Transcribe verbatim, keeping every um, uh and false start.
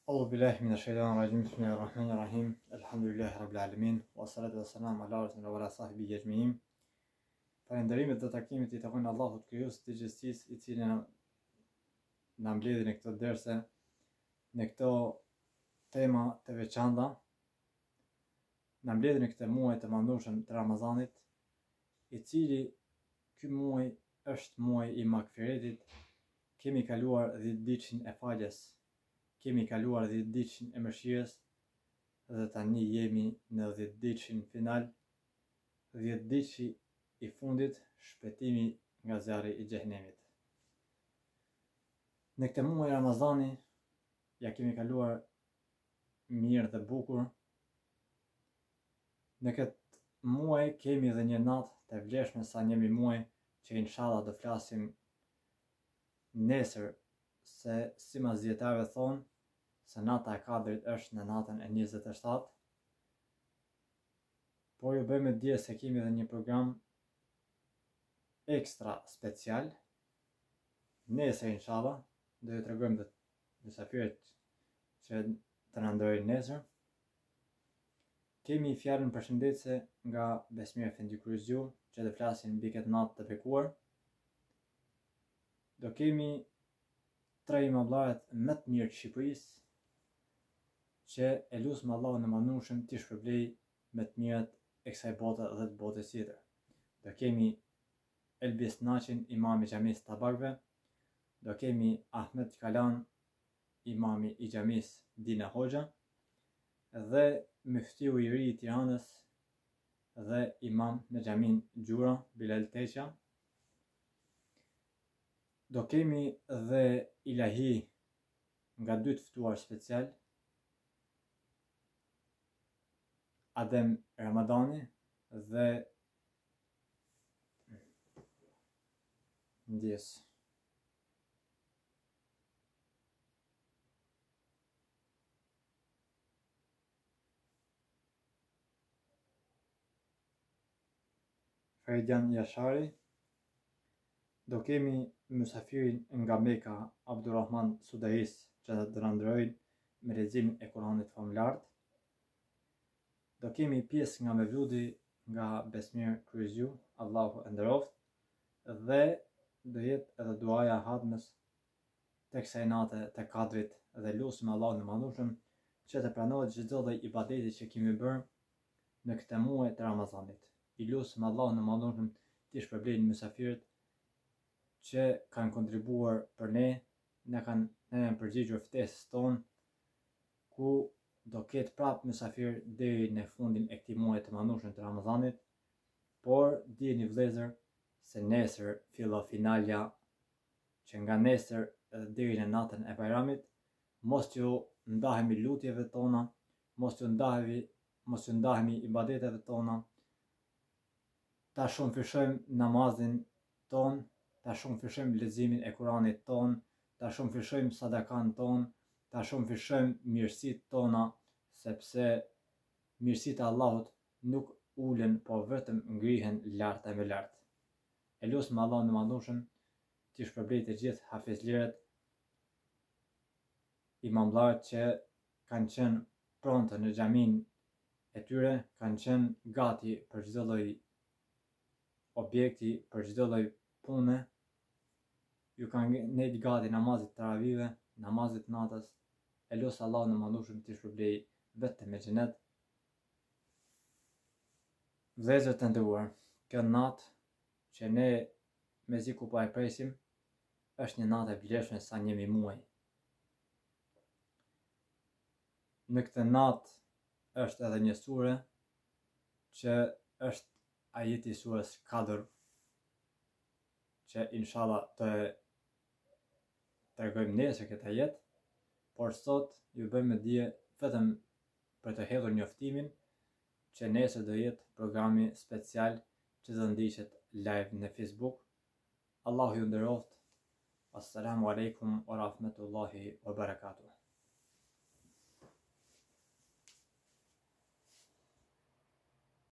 أعوذ بالله من الشيطان الرجيم بسم الله الرحمن الرحيم الحمد لله رب العالمين والصلاة والسلام على رسول الله وعلى صحبه أجمعين. Falënderimet dhe takimet i takojnë Allahut krijues të gjithësisë, i cili na na mbledhi në këto derse, në këto tema të veçanta, na mbledhi në këtë muaj të mandueshëm të Ramazanit, i cili ky muaj është muaj i magfiretit. Kemi kaluar dhjetë ditëshin e faljes, kemi kaluar dhjetë ditëshin e mëshirës dhe tani jemi në dhjetë ditëshin final, dhjetë ditëshi i fundit, shpëtimi nga zjarri i xhehenemit. Në këtë muaj Ramazani ja kemi kaluar mirë dhe bukur. Në këtë muaj kemi edhe një natë të vlefshme, sa njemi muaj që inshallah do flasim nesër, se si mas dietarëve thonë se nata e Kadrit është në natën e njëzet e shtatë. Por ju bëjmë dje se kemi edhe një program ekstra special. Nesër inshallah do ju tregojmë dhe mysafirët që të na ndrojnë nesër. Kemi fjalën përshëndetse nga Besmir Kryeziu që do flasin mbi këtë natë të bekuar. Do kemi tre imamllarët më të mirë të Shqipërisë, që e lutem Allahun e Madhnueshëm t'i shpërblej me të mirat e kësaj bote dhe të botës tjetër. Do kemi Elbis Naten, imami i xhamisë Tabakve, do kemi Ahmet Kalan, imami i xhamisë Dina Hoxha, dhe muftiu i ri i Tiranës dhe imam në xhamin Gjura Bilal Teqa. Do kemi dhe ilahi nga dy të ftuar special, Adem Ramadani dhe ndjes. Fejdan Jashari. Do kemi mysafirin nga Meka, Abdurrahman Sudais, që do na ndrojnë me leximin e Kuranit famulart. Do kemi pjesë nga Mevludi nga Besmir Kryeziu, Allahu e nderoft, dhe do jetë edhe duaja hatmës tek kësaj nate të Kadrit, dhe lutim Allahun e Madhnueshëm që të pranohet çdo lloj ibadeti që kemi bërë në këtë muaj të Ramazanit. I lutim Allahun e Madhnueshëm t'i shpërblejë mysafirët që kanë kontribuar për ne, ne kanë ne kanë përgjigjur ftesës tonë, ku do ketë prapë mysafir deri në fundin e këtij muaji të mandueshëm të Ramazanit. Por dijeni vëllezër se nesër fillon finalja, që nga nesër deri në natën e Bajramit mos ju ndahemi lutjeve tona, mos ju ndahemi, mos ju ndahemi ibadeteve tona. Ta shumëfishojmë namazin ton, ta shumëfishojmë leximin e Kuranit ton, ta shumëfishojmë sadakan ton, ta shumëfishojmë mirësitë tona, sepse mirësitë e Allahut nuk ulen, po vetëm ngrihen lart e më lart. E lutem Allahun e Madhnueshëm t'i shpërblejë të gjithë hafizlirët, imamllarët që kanë qenë prontë në xhamin e tyre, kanë qenë gati për çdo lloj objekti, për çdo lloj pune. Ju kanë ngjitur gati namazit taravive, namazit natës. E lutem Allahun e Madhnueshëm t'i shpërblejë vetëm me xhenet. Vëllezër të nderuar, kjo natë që ne mezi ku po e presim, është një natë e vlefshme sa njëmi muaj. Në këtë natë është edhe një sure që është ajeti i surës Kadr, që inshallah të tregojmë nesër këtë ajet, por sot ju bëjmë dije vetëm për të hedhur njoftimin që nesër do jetë programi special që do ndiqet live në Facebook. Allahu ju nderoft. Assalamu alaikum wa rahmatullahi wa barakatuh.